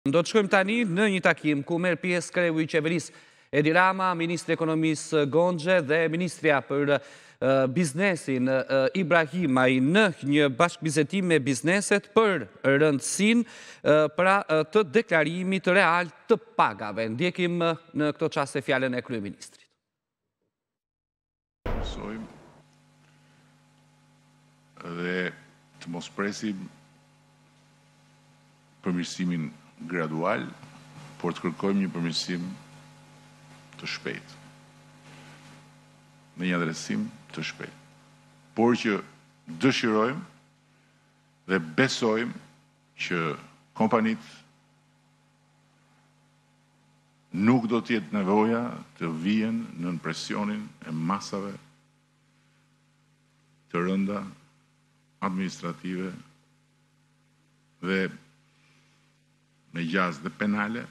Do të shkojmë tani në një takim ku merr pjesë kreu i qeverisë Edi Rama, ministri i ekonomisë Gonxhe dhe ministrja për biznesin Ibrahimaj në një bashkëbizetim me bizneset për rëndësinë të deklarimit real të pagave. Ndjekim në këto çaste fjalën e kryeministrit. Mësojmë dhe të mos presim përmirësimin gradual, por të kërkojmë një përmirësim të shpejt, në një adresim të shpejt, por që dëshirojmë dhe besojmë që kompanit nuk do t'jetë nevoja të vijen në presionin e masave të rënda administrative dhe me gjazë dhe penale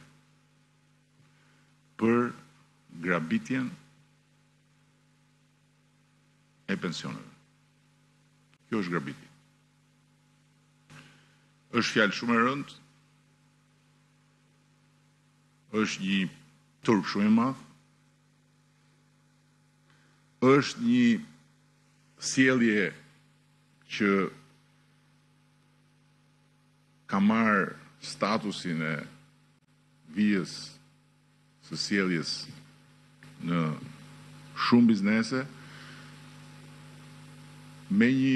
për grabitjen e pensioneve. Kjo është grabitje. Është fjalë shumë e rëndë, është një turp shumë i madh, është një sjellje që ka marrë statusin e vijës së sjelljes në shumë biznese me një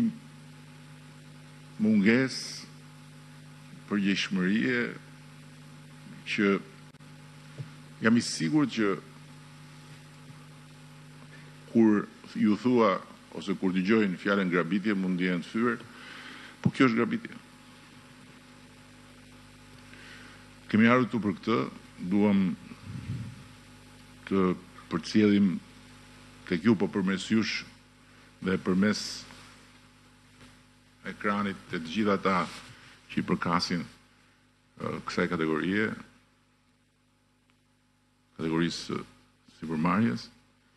mungesë përgjegjshmërie që jam i sigurt që kur ju thua ose kur dëgjojnë fjalën grabitje mund të jenë të fyer, po kjo është grabitje. Kemi ardhur këtu për këtë, duam të përcjellim tek ju, po përmes jush dhe përmes ekranit të gjitha ata që i përkasin kësaj kategorie, kategorisë sipërmarrjes,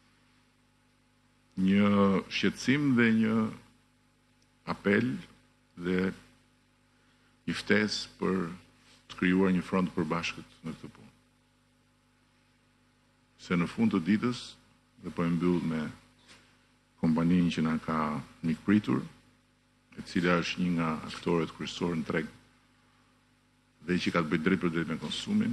një shqetësim dhe një apel dhe një ftesë për të krijuar një front përbashkët në këtë punë. Se në fund të ditës, dhe po e mbyll me kompaninë që na ka mikpritur, e cila është një nga aktorët kryesorë në treg dhe që ka të bëjë drejt për drejt me konsumin,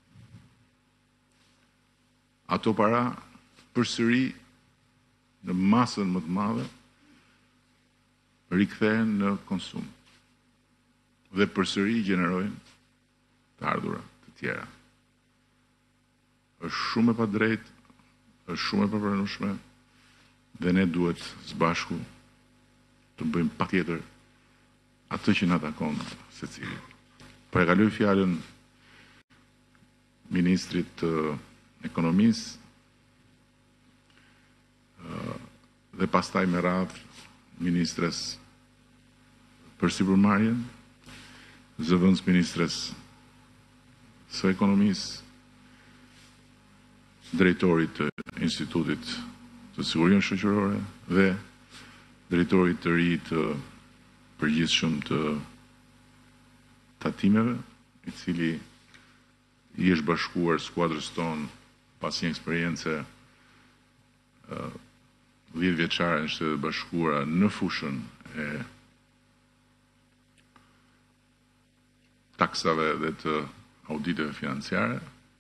ato para përsëri në masën më të madhe rikthehen në konsum dhe përsëri gjenerojnë të ardhura të tjera. Është shumë e padrejtë, është shumë e papranueshme dhe ne duhet së bashku të bëjmë patjetër atë që na takon secilit. Po e kaloj fjalën ministrit të ekonomisë dhe pastaj me radhë ministres për sipërmarrjen, zëvendës ministres së ekonomisë, drejtorit të Institutit të Sigurisë Shoqërore dhe drejtorit të ri të përgjithshëm të tatimeve, i cili i është bashkuar skuadrës tonë pas një eksperiencë 10 vjeçare në Shtetet e Bashkuara në fushën e taksave dhe të auditeve financiare.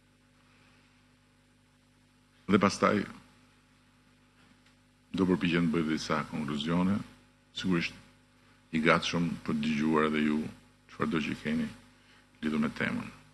Dhe pastaj do përpiqem të bëj disa konkluzione, sigurisht i gatshëm për të dëgjuar edhe ju çfarëdo që keni lidhur me temën.